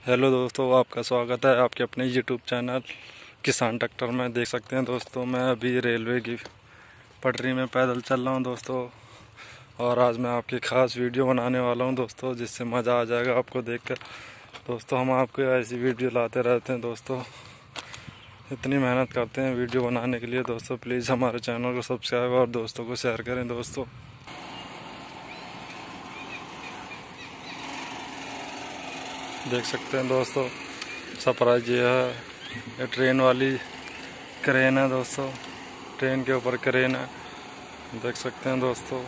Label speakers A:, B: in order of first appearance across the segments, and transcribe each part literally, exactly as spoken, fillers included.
A: Hello दोस्तों, आपका स्वागत है आपके अपने यूट्यूब चैनल किसान ट्रैक्टर में। देख सकते हैं दोस्तों, मैं अभी रेलवे की पटरी में पैदल चल रहा हूं दोस्तों, और आज मैं आपकी खास वीडियो बनाने वाला हूं दोस्तों, जिससे मज़ा आ जाएगा आपको देखकर। दोस्तों, हम आपको ऐसी वीडियो लाते रहते हैं दोस्तों, इतनी मेहनत करते हैं वीडियो बनाने के लिए दोस्तों। प्लीज़ हमारे चैनल को सब्सक्राइब और दोस्तों को शेयर करें दोस्तों। देख सकते हैं दोस्तों, सरप्राइज ये है, ये ट्रेन वाली क्रेन है दोस्तों, ट्रेन के ऊपर क्रेन है, देख सकते हैं दोस्तों।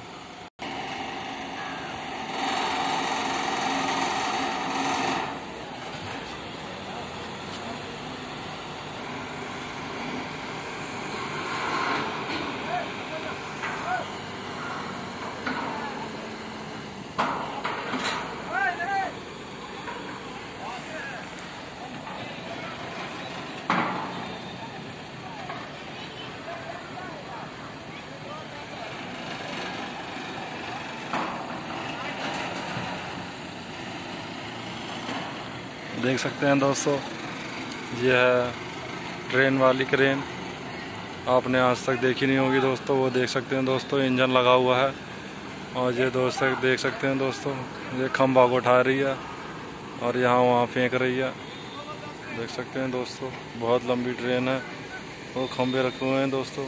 A: देख सकते हैं दोस्तों, ये है ट्रेन वाली क्रेन, आपने आज तक देखी नहीं होगी दोस्तों। वो देख सकते हैं दोस्तों, इंजन लगा हुआ है, और ये दोस्तों देख सकते हैं दोस्तों, ये खंभा को उठा रही है और यहाँ वहाँ फेंक रही है। देख सकते हैं दोस्तों, बहुत लंबी ट्रेन है, वो खंभे रखे हुए हैं दोस्तों,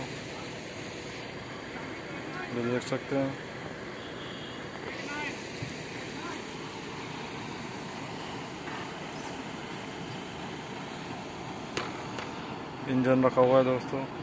A: ये देख सकते हैं। इंजन रखा हुआ है दोस्तों।